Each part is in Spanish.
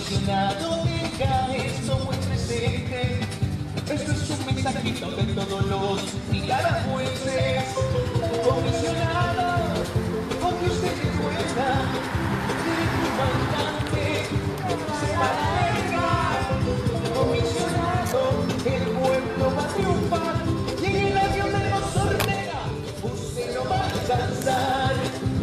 comisionado, tenga esto muy presente. Esto es un mensajito de todos los nicaragüenses. Comisionado, con que usted recuerda de tu comandante se va a largar. Comisionado, el pueblo va a triunfar y en el avión de los Ortega usted lo va a alcanzar.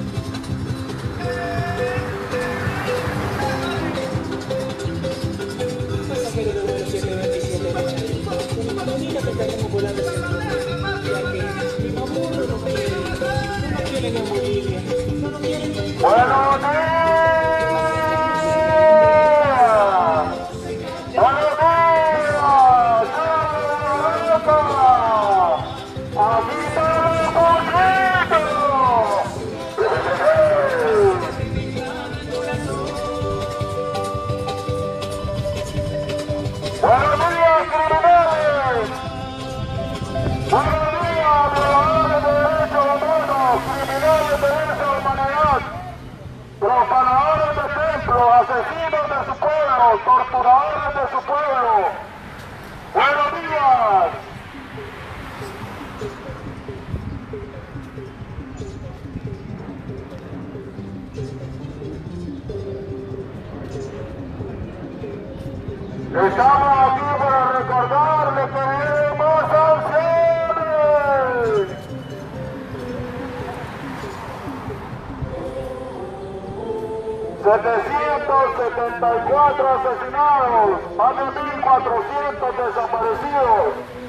Pasajero de vuelo 727 Machadito, imagina que estaremos volando hacia ya que mi mamá no nos quieren en Bolivia, no nos quieren en ¡Buenos días! ¡Buenos días! ¡Aquí estamos contentos! ¡Buenos días, criminales! ¡Buenos días, violadores de derechos humanos, criminales de lesa humanidad, profanadores de templos, asesinos de su pueblo, torturadores de su pueblo! ¡Buenos días! Estamos aquí para recordarle que vienen más sanciones. 774 asesinados, más de 1.400 desaparecidos,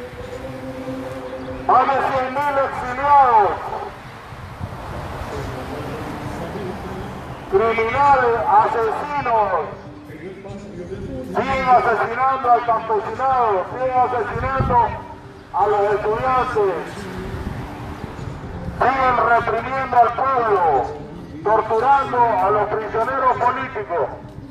más de 100.000 exiliados, criminales, asesinos. Siguen asesinando al campesinado, siguen asesinando a los estudiantes, siguen reprimiendo al pueblo, torturando a los prisioneros políticos.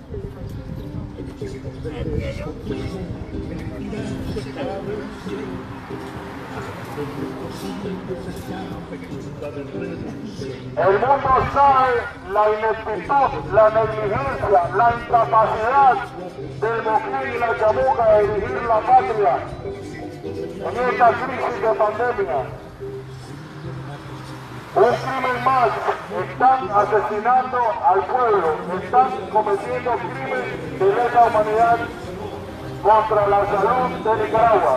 El mundo sabe la ineptitud, la negligencia, la incapacidad del Moquín y la Chamuca de dirigir la patria en esta crisis de pandemia. Un crimen más, están asesinando al pueblo, están cometiendo crímenes de lesa humanidad contra la salud de Nicaragua.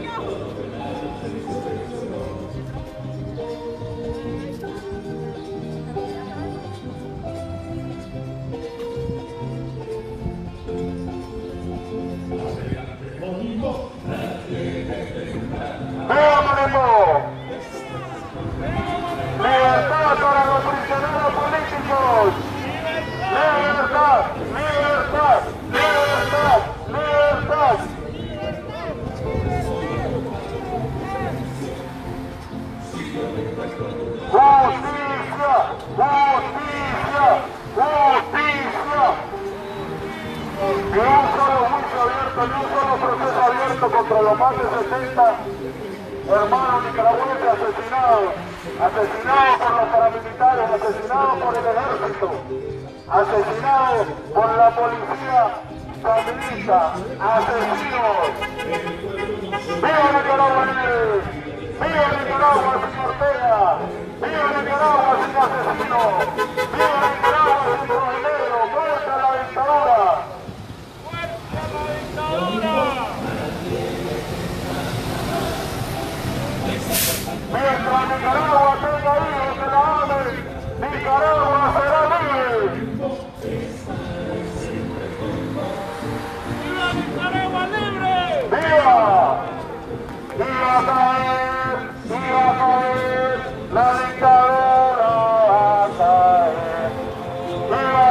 ¡Libertad para los prisioneros políticos! ¡Libertad! ¡Libertad! ¡Libertad! ¡Libertad! ¡Justicia! ¡Justicia! ¡Justicia! Ni un solo juicio abierto, ni un solo proceso abierto contra los más de 70 hermanos nicaragüenses asesinados por los paramilitares, asesinados por el ejército, asesinados por la policía sandinista, asesinos. ¡Viva Nicaragua libre! ¡Viva Nicaragua sin Ortega! ¡Viva Nicaragua sin asesinos! ¡Viva Nicaragua sin trujilleros! ¡Muerte a la dictadura! ¡Muerte a la dictadura! Mientras Nicaragua tenga hijos que la amen, Nicaragua será libre. ¡Viva Nicaragua libre! ¡Viva! ¡Viva caer! ¡La dictadura va a caer! ¡Viva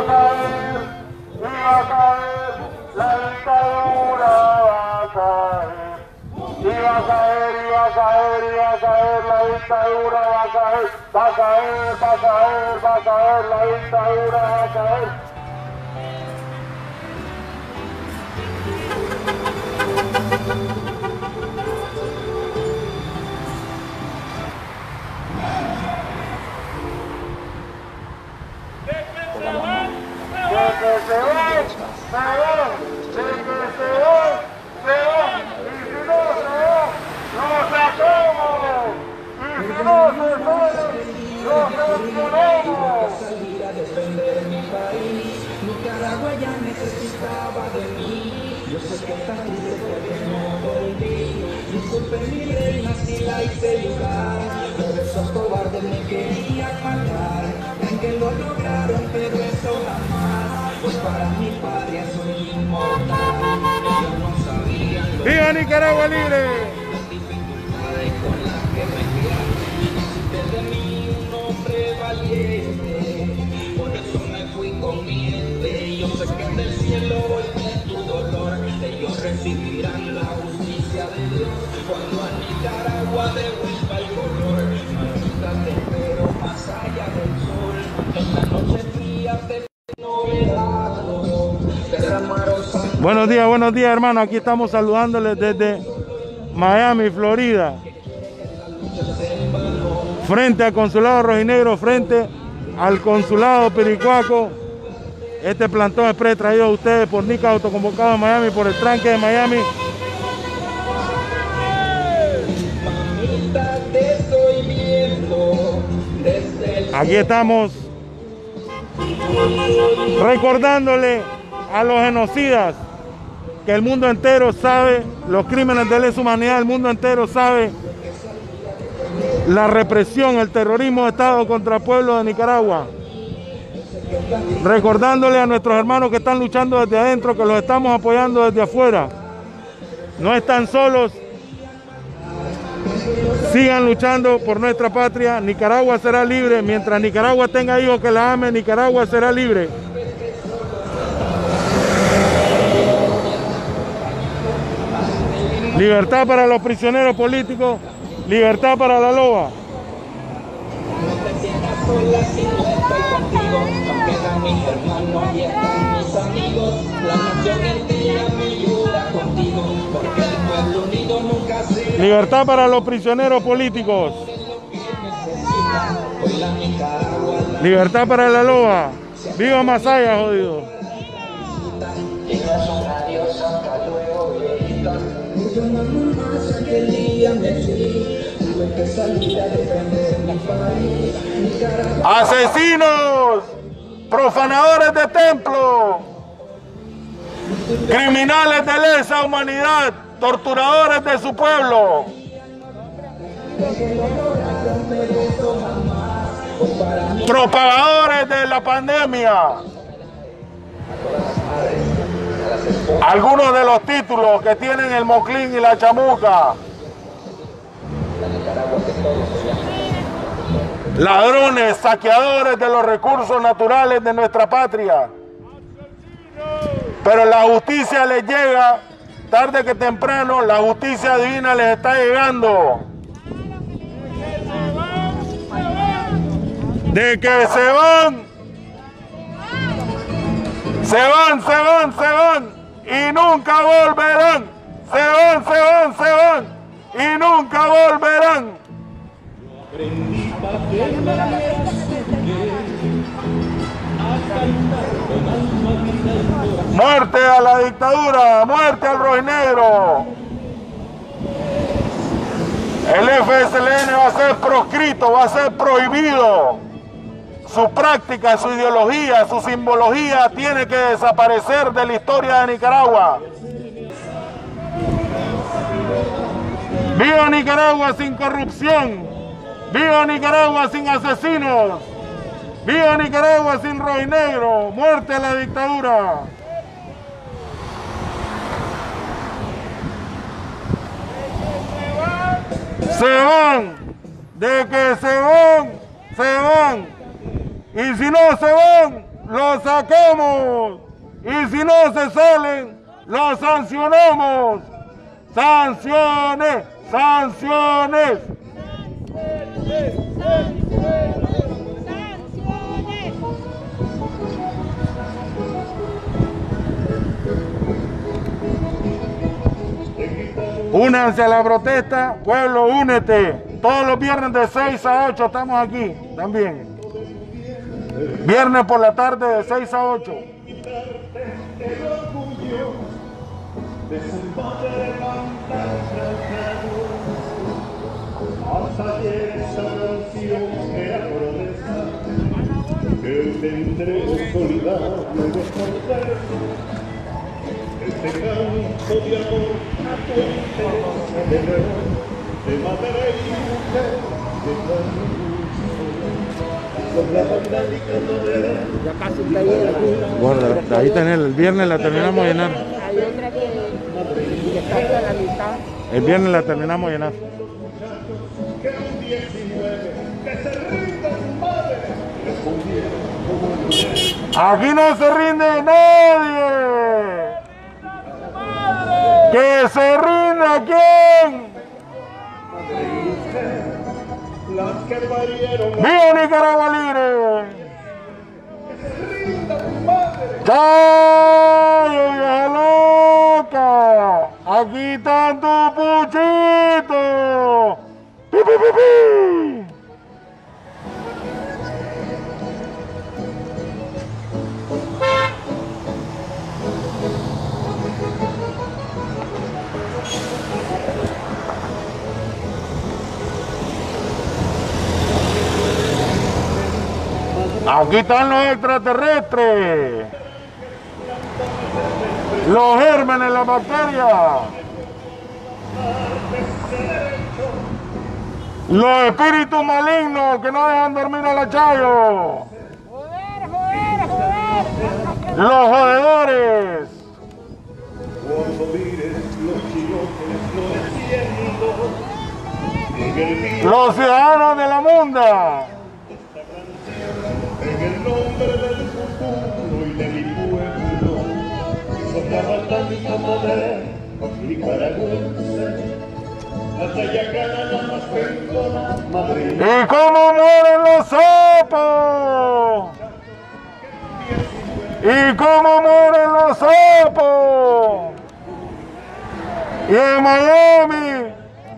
caer! ¡La dictadura va a caer! ¡Iba a caer! La dictadura va a caer, va a caer, la dictadura va a caer. ¡Que se vaya! se van, de que se van, y si no se van, los sacamos, y si no se salen, los sancionamos. Salir a defender mi país, Nicaragua ya necesitaba de mí. Yo sé que está triste porque no volví. Disculpe mi reina si la hice llorar, pero esos cobardes me querían matar. Ven que lo lograron, pero eso jamás, pues para mi patria soy inmortal. Ellos no sabían lo ¡Viva Nicaragua libre! las dificultades con las que me criaron. Hiciste de mí un hombre valiente, por eso me fui con mi gente. Yo sé que en el cielo hoy ven tu dolor, ellos recibirán la justicia de Dios cuando a Nicaragua devuelva el color. Mamita, te espero más allá del sol, en la noche fría te derramaron sangre. Buenos días hermano, aquí estamos saludándoles desde Miami, Florida, frente al consulado rojinegro, frente al consulado Piricuaco. Este plantón express traído a ustedes por Nica Autoconvocado en Miami, por el tranque de Miami. Mamita, te estoy viendo desde el... Aquí estamos recordándole a los genocidas que el mundo entero sabe los crímenes de lesa humanidad, el mundo entero sabe la represión, el terrorismo de Estado contra el pueblo de Nicaragua. Recordándole a nuestros hermanos que están luchando desde adentro, que los estamos apoyando desde afuera. No están solos. Sigan luchando por nuestra patria. Nicaragua será libre. Mientras Nicaragua tenga hijos que la amen, Nicaragua será libre. Libertad para los prisioneros políticos. Libertad para la loba. Sola, si no estoy contigo, aunque eran mis hermanos y están mis amigos, la nación entera me ayuda contigo, porque el pueblo unido nunca se... Libertad para los prisioneros políticos. Hoy la Nicaragua la Libertad para la loba. Viva Masaya, jodido. llega su adiós, hasta luego, viejita. Yo no más aquel día me fui, tuve que salir a defender mi país. Nicaragua. Asesinos, profanadores de templos, criminales de lesa humanidad, torturadores de su pueblo. Propagadores de la pandemia. Algunos de los títulos que tienen el Moclín y la Chamuca. Ladrones, saqueadores de los recursos naturales de nuestra patria. Pero la justicia les llega, tarde que temprano, la justicia divina les está llegando. De que se van, y nunca volverán. Se van, y nunca volverán. Muerte a la dictadura, muerte al rojinegro. El FSLN va a ser proscrito, va a ser prohibido. Su práctica, su ideología, su simbología tiene que desaparecer de la historia de Nicaragua. ¡Viva Nicaragua sin corrupción! ¡Viva Nicaragua sin asesinos! ¡Viva Nicaragua sin rojinegro! ¡Muerte a la dictadura! Se van, de que se van. Y si no se van, los sacamos. Y si no se salen, los sancionamos. ¡Sanciones! ¡Sanciones! Únanse a la protesta, pueblo, únete. Todos los viernes de 6 a 8 estamos aquí también. Viernes por la tarde de 6 a 8. desempate maltratados. Hasta ayer esa canción era promesa que tendré solidario de sorpresa. Este canto de amor a tu interesa de madre y mujer de carne y hueso. Con la banda y candomera. Ya casi está llena. Bueno, ahí tenés, el viernes la terminamos de llenar. Hay otra que está hasta la mitad. El viernes la terminamos de llenar. Que un 19 que se rindan madre respondieron como mujer. Aquí no se rinde nadie. Que se rinda quién. Las que parieron ¡Viva Nicaragua libre! que se rindan madre. ¡Chayo, vieja loca! Aquí están tu puchito. ¡Pi, pi, pi, pi! Aquí están los extraterrestres, los gérmenes, las bacterias, los espíritus malignos que no dejan dormir a la Chayo, los jodedores, Cuando mires los chilotes floreciendo en el día, los ciudadanos de la munda, en el nombre del futuro y de mi pueblo, soplaba tanta madera nicaragüense, la Tayacana la más perdona, madre. y cómo mueren los sapos, y cómo mueren los sapos, y en Miami.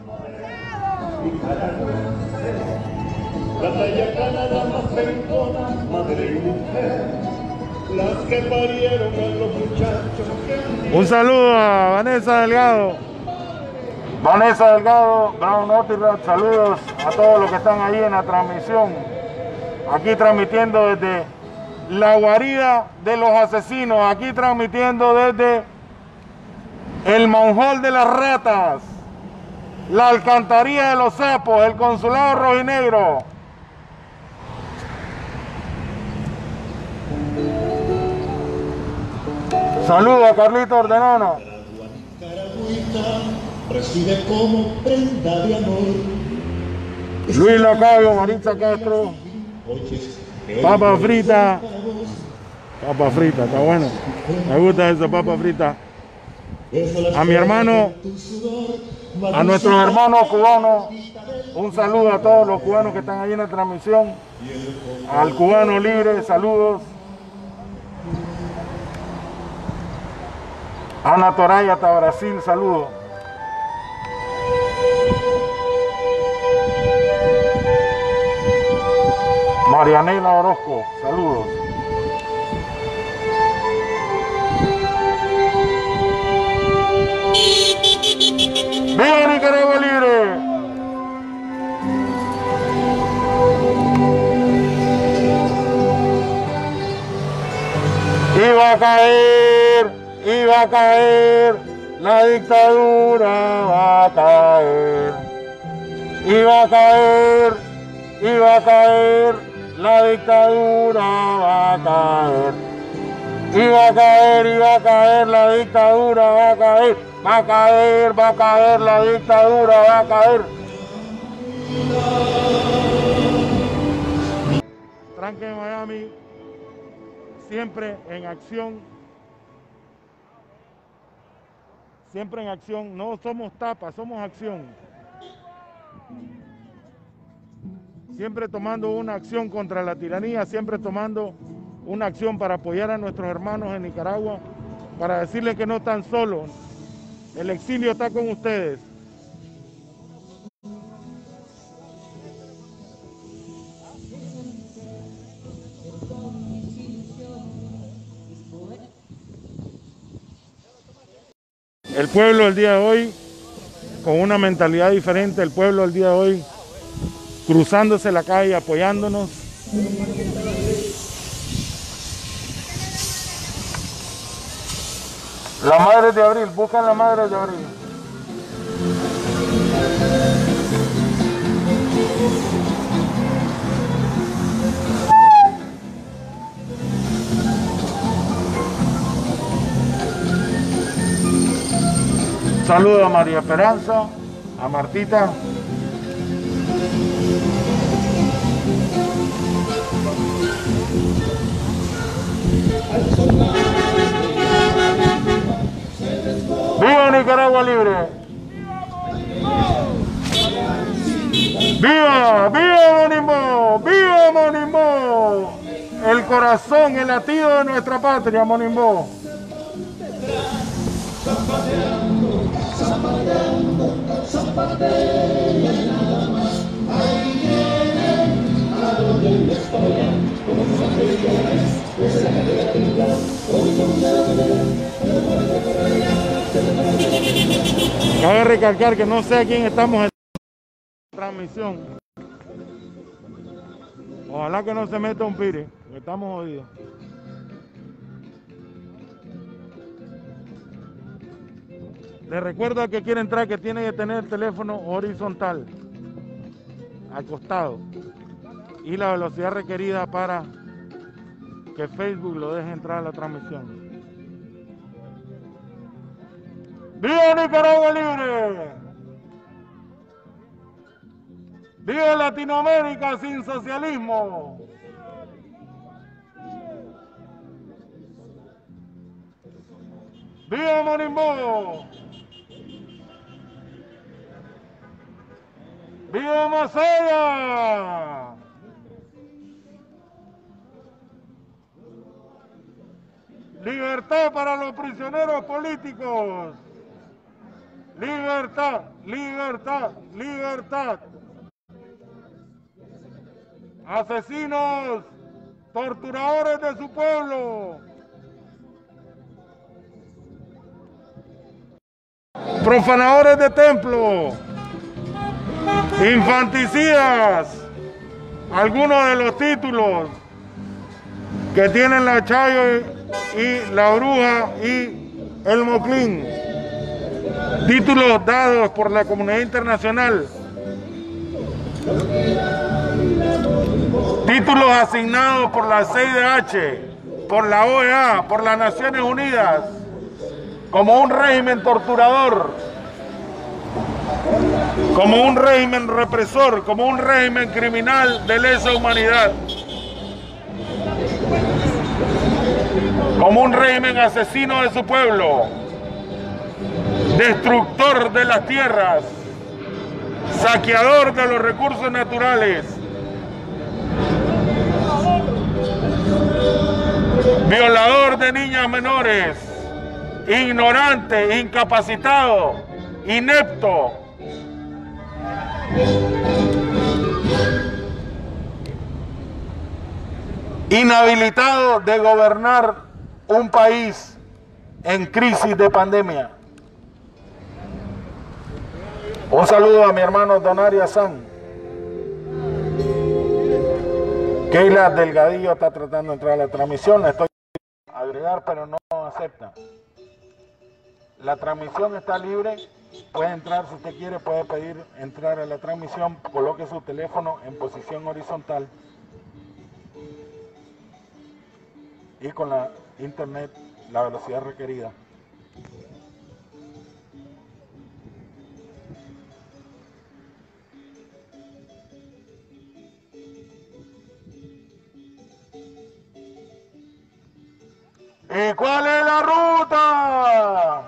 La Tayacana la más perdona, madre y mujer, las que parieron a los muchachos que Un saludo a Vanessa Delgado. Vanessa Delgado, Brown Notirad, saludos a todos los que están ahí en la transmisión. Aquí transmitiendo desde la guarida de los asesinos, aquí transmitiendo desde el manjol de las ratas, la alcantarilla de los sapos, el consulado rojinegro. Saludos a Carlito Ordenano. Nicaragüita recibe como prenda de amor. Luis Lacayo, Maritza Castro, papa frita. Papa frita, está bueno. Me gusta esa papa frita. A mi hermano, a nuestros hermanos cubanos, un saludo a todos los cubanos que están ahí en la transmisión. Al cubano libre, saludos. Ana Toraya hasta Brasil, saludos. Marianela Orozco, saludos. ¡Viva Nicaragua libre! Iba a caer, la dictadura va a caer. Iba a caer, la dictadura va a caer. Iba a caer, la dictadura va a caer. Va a caer, la dictadura va a caer. Tranque en Miami, siempre en acción. Siempre en acción, no somos tapas, somos acción. Siempre tomando una acción contra la tiranía, siempre tomando una acción para apoyar a nuestros hermanos en Nicaragua, para decirles que no están solos. El exilio está con ustedes. El pueblo el día de hoy, con una mentalidad diferente, el pueblo el día de hoy, cruzándose la calle, apoyándonos. La Madre de Abril, buscan la Madre de Abril. Saludo a María Esperanza, a Martita. ¡Viva Nicaragua libre! ¡Viva! ¡Viva Monimbó! ¡Viva Monimbó! El corazón, el latido de nuestra patria, Monimbó. Cabe recalcar que no sé a quién estamos en transmisión. Ojalá que no se meta un pire, porque estamos jodidos. Les recuerdo al que quiere entrar que tiene que tener el teléfono horizontal, al costado, y la velocidad requerida para que Facebook lo deje entrar a la transmisión. ¡Viva Nicaragua libre! ¡Viva Latinoamérica sin socialismo! ¡Viva Monimbó! ¡Viva Masaya! ¡Libertad para los prisioneros políticos! ¡Libertad! ¡Libertad! ¡Libertad! ¡Asesinos! ¡Torturadores de su pueblo! ¡Profanadores de templo! ¡Infanticidas! Algunos de los títulos que tienen la Chayo y la Bruja y el Moclín. Títulos dados por la comunidad internacional. Títulos asignados por la CIDH, por la OEA, por las Naciones Unidas, como un régimen torturador, como un régimen represor, como un régimen criminal de lesa humanidad, como un régimen asesino de su pueblo, destructor de las tierras, saqueador de los recursos naturales, violador de niñas menores, ignorante, incapacitado, inepto. Inhabilitado de gobernar un país en crisis de pandemia. Un saludo a mi hermano Don Arias San. Keila Delgadillo está tratando de entrar a la transmisión. La estoy agregar, pero no acepta. La transmisión está libre. Puede entrar si usted quiere, puede pedir entrar a la transmisión. Coloque su teléfono en posición horizontal. Y con la internet, la velocidad requerida. ¿Y cuál es la ruta?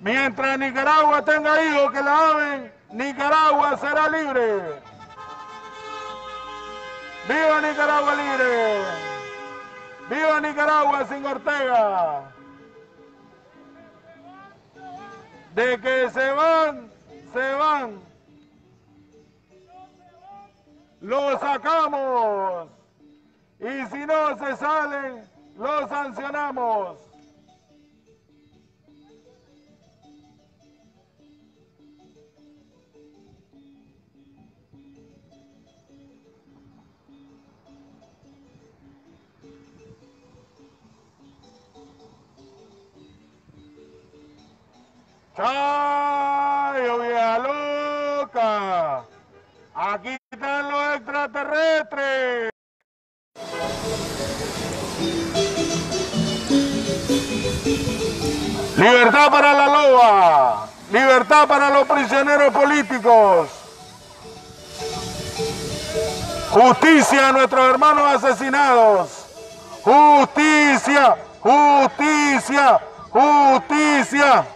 Mientras Nicaragua tenga hijos que la amen, Nicaragua será libre. ¡Viva Nicaragua libre! ¡Viva Nicaragua sin Ortega! De que se van, se van. Los sacamos. Y si no se salen, los sancionamos. ¡Chayo, vieja loca! Aquí están los extraterrestres. Libertad para la loba. Libertad para los prisioneros políticos. Justicia a nuestros hermanos asesinados. Justicia, justicia, justicia.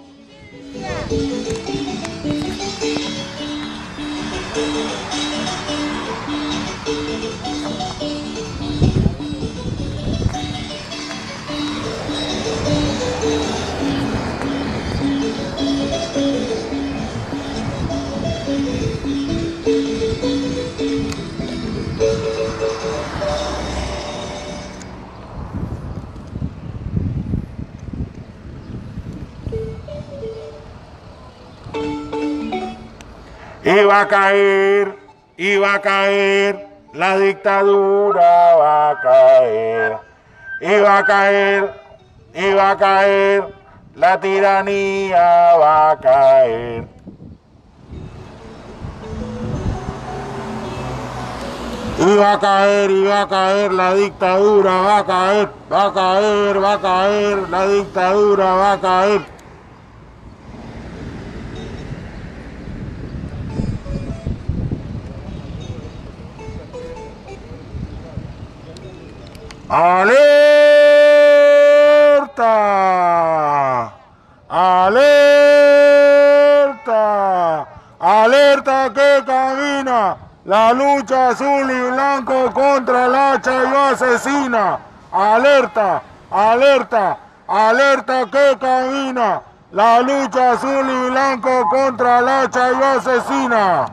Y va a caer, la dictadura va a caer, y va a caer, la tiranía va a caer. Y va a caer, la dictadura va a caer, la dictadura va a caer. ¡Alerta! ¡Alerta! ¡Alerta que camina! La lucha azul y blanco contra la Chayo asesina. ¡Alerta! ¡Alerta! ¡Alerta que camina! La lucha azul y blanco contra la Chayo asesina.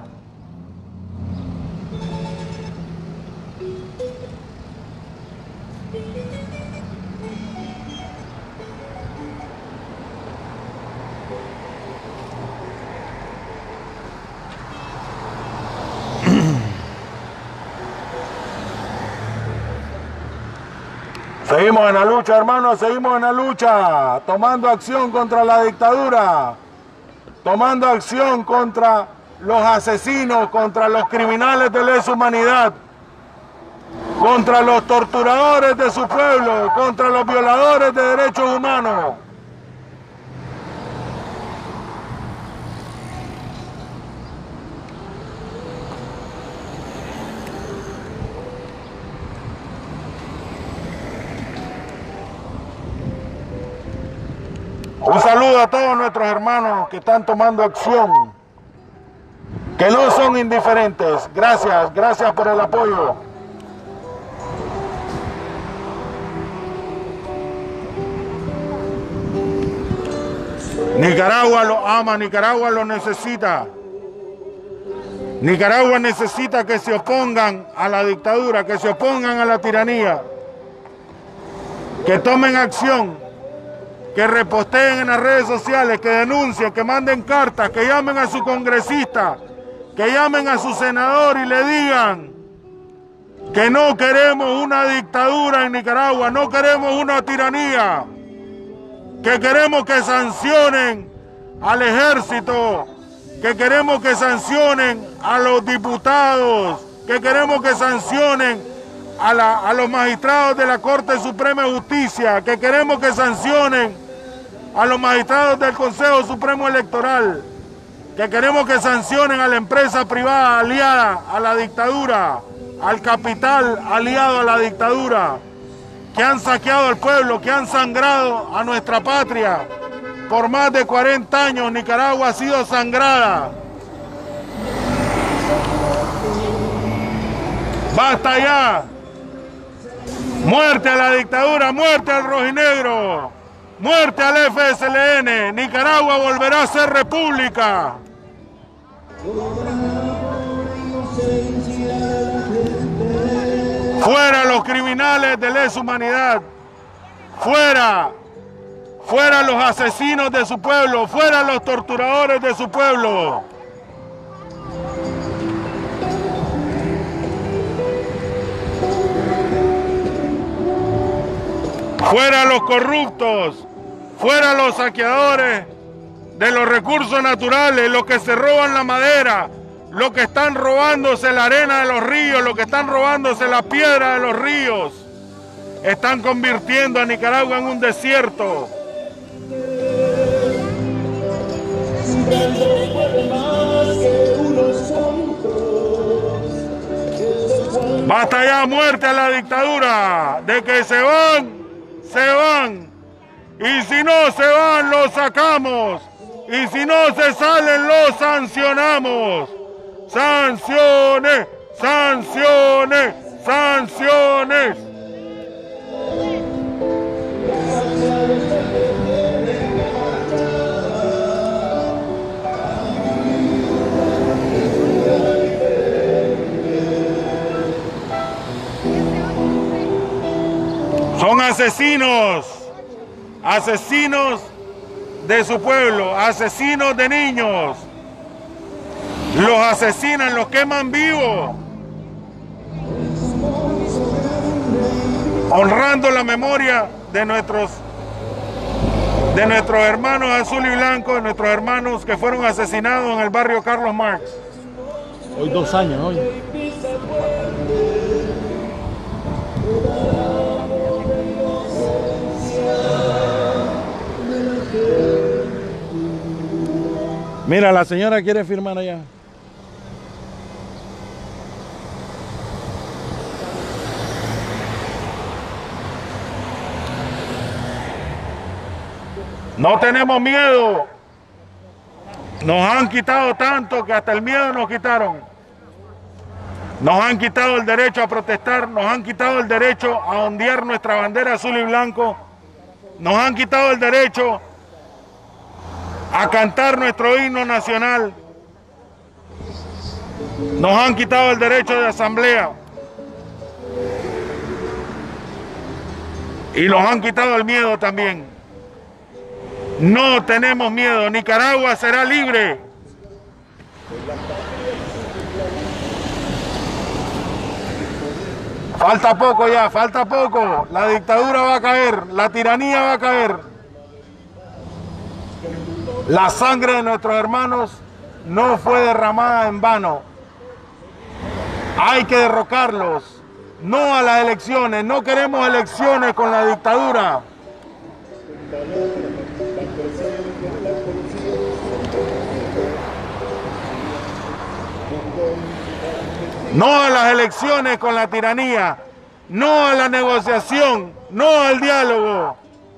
Seguimos en la lucha, hermanos, seguimos en la lucha, tomando acción contra la dictadura, tomando acción contra los asesinos, contra los criminales de lesa humanidad, contra los torturadores de su pueblo, contra los violadores de derechos humanos. Un saludo a todos nuestros hermanos que están tomando acción, que no son indiferentes. Gracias, gracias por el apoyo. Nicaragua lo ama, Nicaragua lo necesita. Nicaragua necesita que se opongan a la dictadura, que se opongan a la tiranía, que tomen acción, que reposteen en las redes sociales, que denuncien, que manden cartas, que llamen a su congresista, que llamen a su senador y le digan que no queremos una dictadura en Nicaragua, no queremos una tiranía, que queremos que sancionen al ejército, que queremos que sancionen a los diputados, que queremos que sancionen a los magistrados de la Corte Suprema de Justicia, que queremos que sancionen a los magistrados del Consejo Supremo Electoral, que queremos que sancionen a la empresa privada aliada a la dictadura, al capital aliado a la dictadura, que han saqueado al pueblo, que han sangrado a nuestra patria, por más de 40 años Nicaragua ha sido sangrada. ¡Basta ya! ¡Muerte a la dictadura! ¡Muerte al rojinegro! ¡Muerte al FSLN! ¡Nicaragua volverá a ser república! ¡Fuera los criminales de lesa humanidad! ¡Fuera! ¡Fuera los asesinos de su pueblo! ¡Fuera los torturadores de su pueblo! ¡Fuera los corruptos! ¡Fuera los saqueadores de los recursos naturales! Los que se roban la madera, los que están robándose la arena de los ríos, los que están robándose la piedra de los ríos. Están convirtiendo a Nicaragua en un desierto. Basta ya, muerte a la dictadura. De que se van, se van. Y si no se van, los sacamos. Y si no se salen, los sancionamos. Sanciones, sanciones, sanciones. Son asesinos, asesinos de su pueblo, asesinos de niños. Los asesinan, los queman vivos. Honrando la memoria de nuestros hermanos azul y blanco, de nuestros hermanos que fueron asesinados en el barrio Carlos Marx. Hoy 2 años, hoy. Mira, la señora quiere firmar allá. No tenemos miedo. Nos han quitado tanto que hasta el miedo nos quitaron. Nos han quitado el derecho a protestar, nos han quitado el derecho a ondear nuestra bandera azul y blanco, nos han quitado el derecho a cantar nuestro himno nacional, nos han quitado el derecho de asamblea y nos han quitado el miedo también. No tenemos miedo, Nicaragua será libre. Falta poco ya, falta poco. La dictadura va a caer, la tiranía va a caer. La sangre de nuestros hermanos no fue derramada en vano. Hay que derrocarlos. No a las elecciones, no queremos elecciones con la dictadura. No a las elecciones con la tiranía, no a la negociación, no al diálogo,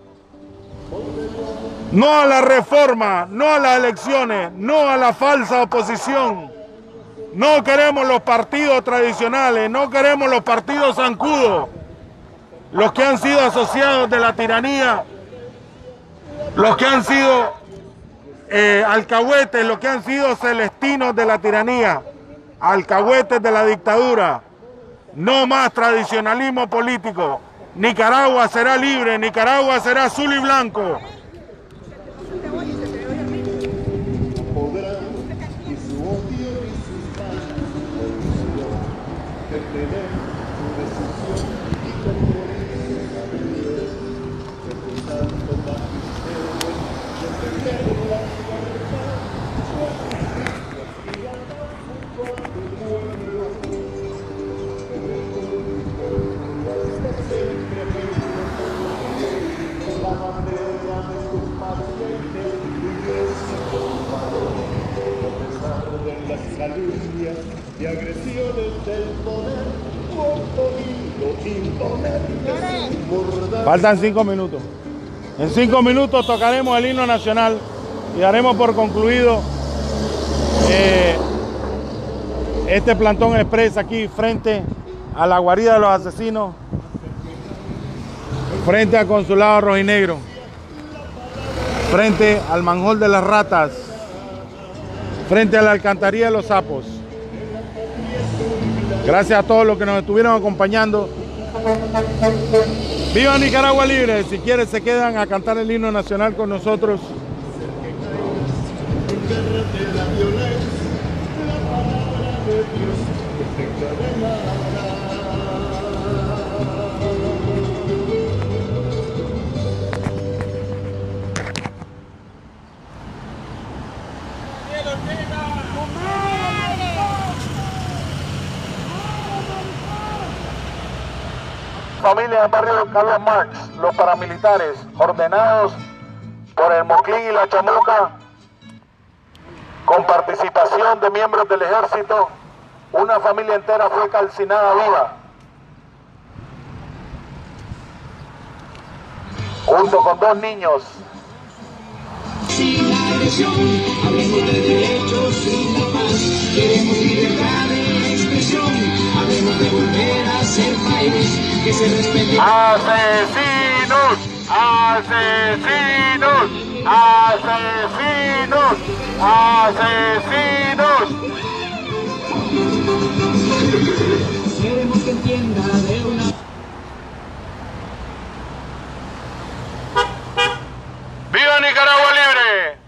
no a la reforma, no a las elecciones, no a la falsa oposición. No queremos los partidos tradicionales, no queremos los partidos zancudos, los que han sido asociados de la tiranía, los que han sido alcahuetes, los que han sido celestinos de la tiranía. Alcahuetes de la dictadura. No más tradicionalismo político. Nicaragua será libre, Nicaragua será azul y blanco. Y agresiones del poder, un poquito imponer. Faltan 5 minutos. En 5 minutos tocaremos el himno nacional y daremos por concluido este plantón express aquí frente a la guarida de los asesinos, frente al consulado rojinegro, frente al manjol de las ratas, frente a la alcantarilla de los sapos. Gracias a todos los que nos estuvieron acompañando. ¡Viva Nicaragua Libre! Si quieren se quedan a cantar el himno nacional con nosotros. Familia del barrio Carlos Marx, los paramilitares ordenados por el Moclín y la Chamuca, con participación de miembros del ejército, una familia entera fue calcinada viva, junto con 2 niños. Sin la agresión, hablemos de derechos y la paz. Queremos libertad de expresión, hablemos de volver a ser país que se respete. ¡Asesinos! ¡Asesinos! ¡Asesinos! ¡Asesinos! Queremos que entienda de una... ¡Viva Nicaragua Libre!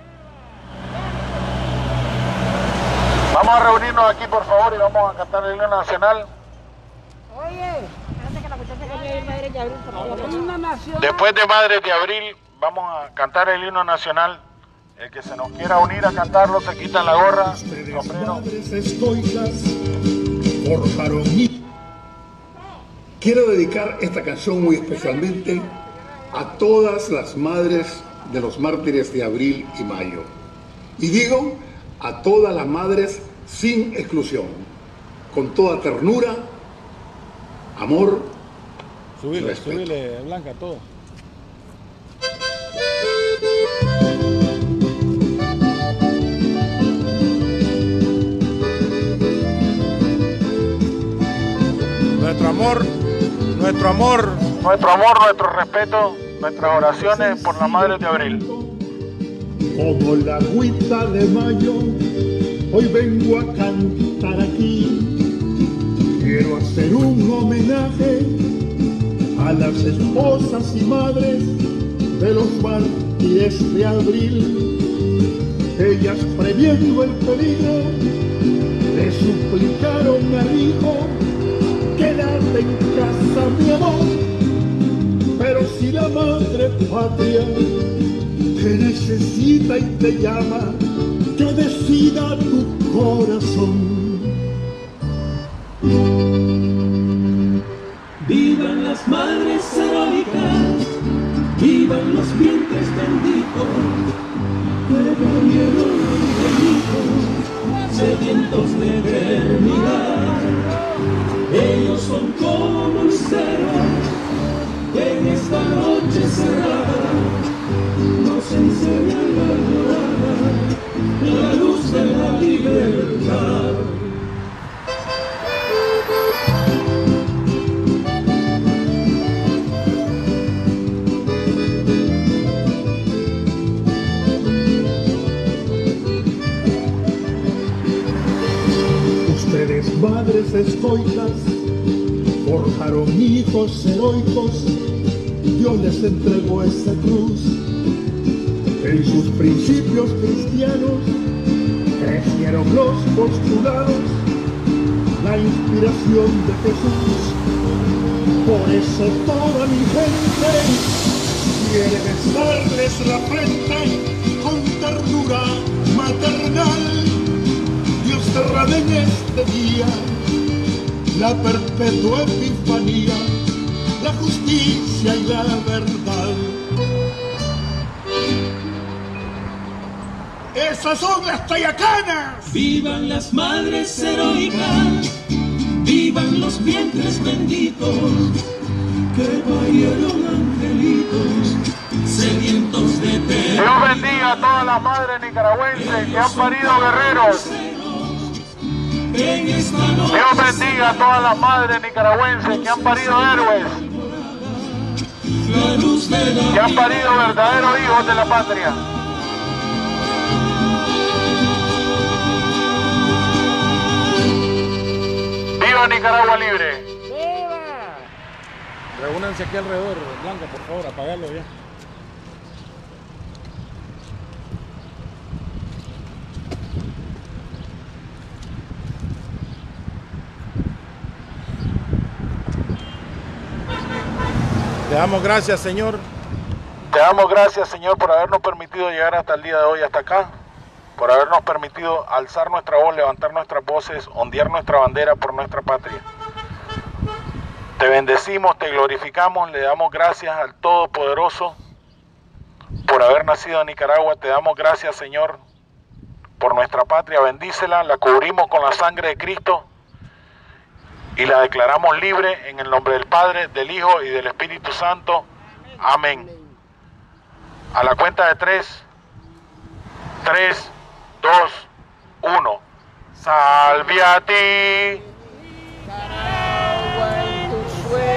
Vamos a reunirnos aquí, por favor, y vamos a cantar el himno nacional. Oye, espérate que la muchacha quería ir Madre de Abril. El himno nacional. Después de Madres de Abril, vamos a cantar el himno nacional. El que se nos quiera unir a cantarlo, se quita la gorra, el sombrero. Madres estoicas forjaron mi... Quiero dedicar esta canción muy especialmente a todas las madres de los mártires de abril y mayo. Y digo a todas las madres sin exclusión, con toda ternura, amor, Subile, Blanca, todo. Nuestro amor, nuestro respeto, nuestras oraciones por las Madres de Abril. como la agüita de mayo, hoy vengo a cantar aquí. Quiero hacer un homenaje a las esposas y madres de los mártires de abril. Ellas, previendo el peligro, le suplicaron al hijo: quédate en casa, mi amor. Pero si la madre patria te necesita y te llama, que decida tu corazón. Vivan las madres heroicas, vivan los vientres benditos, que perdieron hijos sedientos de eternidad. Ellos son como luceros en esta noche cerrada, nos enseñan la luz de la libertad. Ustedes, madres estoicas, forjaron hijos heroicos. Dios les entregó esa cruz. En sus principios cristianos crecieron los postulados, la inspiración de Jesús. Por eso toda mi gente quiere besarles la frente con ternura maternal. Dios derrame en este día la perpetua epifanía, la justicia y la verdad. ¡Esas son las tayacanas! Vivan las madres heroicas, vivan los vientres benditos, que parieron angelitos Dios bendiga a todas las madres nicaragüenses que han parido guerreros. Dios bendiga a todas las madres nicaragüenses que han parido héroes, que han parido verdaderos hijos de la patria. ¡Viva Nicaragua libre! ¡Viva! Reúnanse aquí alrededor, Blanca, por favor, apagalo ya. Te damos gracias, Señor. Te damos gracias, Señor, por habernos permitido llegar hasta el día de hoy, hasta acá, por habernos permitido alzar nuestra voz, levantar nuestras voces, ondear nuestra bandera por nuestra patria. Te bendecimos, te glorificamos, le damos gracias al Todopoderoso por haber nacido en Nicaragua. Te damos gracias, Señor, por nuestra patria. Bendícela, la cubrimos con la sangre de Cristo y la declaramos libre en el nombre del Padre, del Hijo y del Espíritu Santo. Amén. A la cuenta de 3, 3, 2, 1. Salve a ti, Nicaragua en tu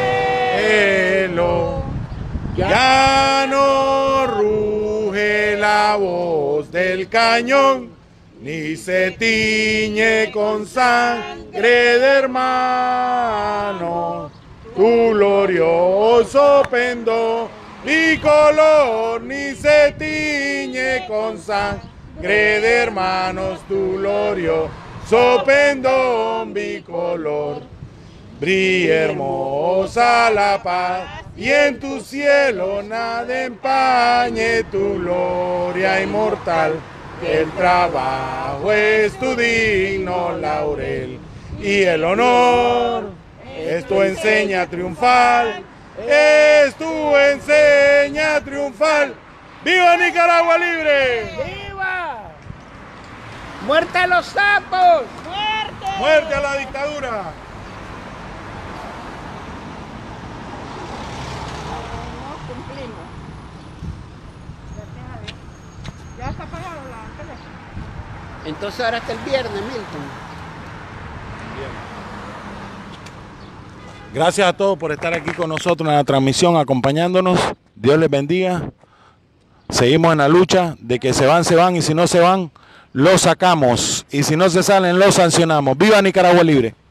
Cielo, ya no ruge la voz del cañón, ni se tiñe con sangre de hermano tu glorioso pendón bicolor, ni se tiñe con sangre de hermanos tu glorioso pendón bicolor. Brilla hermosa la paz y en tu cielo nada empañe tu gloria inmortal. El trabajo es tu digno laurel y el honor es tu enseña triunfal, es tu enseña triunfal. ¡Viva Nicaragua libre! ¡Viva! ¡Muerte a los sapos! ¡Muerte! ¡Muerte a la dictadura! No cumplimos. Gracias a Dios. Ya está pagado la teléfono. Entonces ahora hasta el viernes, Milton. Gracias a todos por estar aquí con nosotros en la transmisión, acompañándonos. Dios les bendiga. Seguimos en la lucha de que se van, y si no se van, los sacamos. Y si no se salen, los sancionamos. ¡Viva Nicaragua libre!